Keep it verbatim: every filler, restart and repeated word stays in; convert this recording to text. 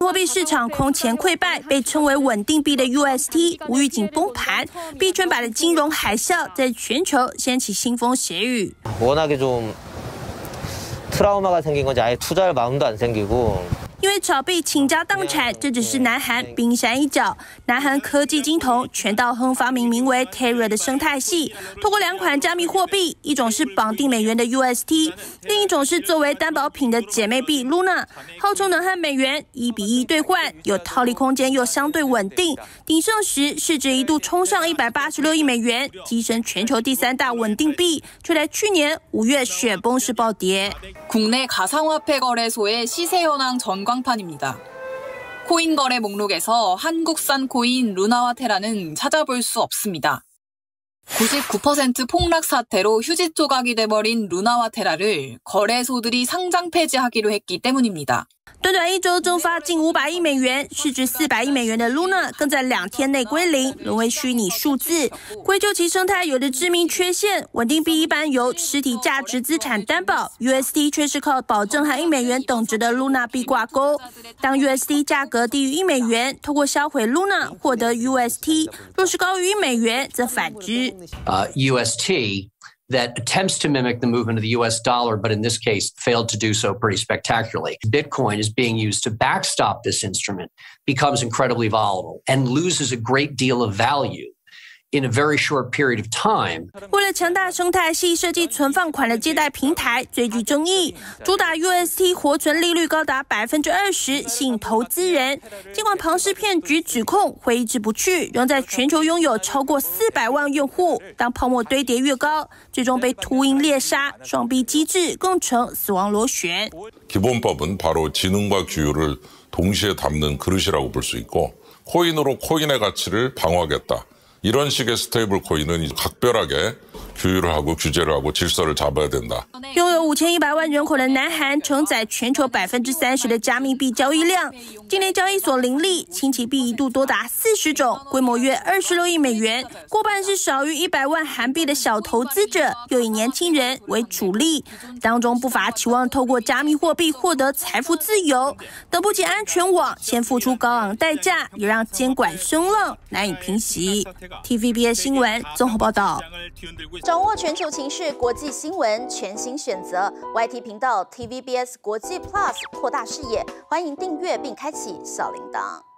货币市场空前溃败，被称为稳定币的 U S T 无预警崩盘，币圈版的金融海啸在全球掀起腥风血雨。 워낙에 좀 트라우마가 생긴 건지 아예 투자할 마음도 안 생기고. 因为炒币倾家荡产，这只是南韩冰山一角。南韩科技金童全道亨发明名为 Terra 的生态系，透过两款加密货币，一种是绑定美元的 U S T， 另一种是作为担保品的姐妹币 Luna， 号称能和美元一比一兑换，有套利空间又相对稳定。鼎盛时市值一度冲上一百八十六亿美元，跻身全球第三大稳定币，却在去年五月雪崩式暴跌。 국내 가상화폐 거래소의 시세 현황 전광판입니다. 코인 거래 목록에서 한국산 코인 루나와 테라는 찾아볼 수 없습니다. 구십구 퍼센트 폭락 사태로 휴지 조각이 돼버린 루나와 테라를 거래소들이 상장 폐지하기로 했기 때문입니다. 短短一周蒸发近五百亿美元，市值四百亿美元的 Luna 更在两天内归零，沦为虚拟数字。归咎其生态有着致命缺陷，稳定币一般由实体价值资产担保 ，U S T 却是靠保证和一美元等值的 Luna 币挂钩。当 U S T 价格低于一美元，透过销毁 Luna 获得 U S T； 若是高于一美元，则反之。 Uh, U S T that attempts to mimic the movement of the U S dollar, but in this case failed to do so pretty spectacularly. Bitcoin is being used to backstop this instrument, becomes incredibly volatile, and loses a great deal of value in a very short period of time. 为了强大生态系，设计存放款的借贷平台最具争议，主打 U S T 活存利率高达百分之二十，吸引投资人。尽管庞氏骗局指控挥之不去，仍在全球拥有超过四百万用户。当泡沫堆叠越高，最终被秃鹰猎杀，双币机制更成死亡螺旋。 기본법은 바로 지능과 규율을 동시에 담는 그릇이라고 볼 수 있고 코인으로 코인의 가치를 방어하겠다. 이런 식의 스테이블 코인은 각별하게 규율을 하고 규제를 하고 질서를 잡아야 된다. 拥有五千一百万人口的南韩，承载全球百分之三十的加密币交易量。今年交易所林立，新奇币一度多达四十种，规模约二十六亿美元，过半是少于一百万韩币的小投资者，又以年轻人为主力，当中不乏期望透过加密货币获得财富自由，等不及安全网，先付出高昂代价，也让监管声浪难以平息。T V B S 新闻综合报道。 掌握全球情势、国际新闻，全新选择 Y T 频道 T V B S 国际 Plus， 扩大视野。欢迎订阅并开启小铃铛。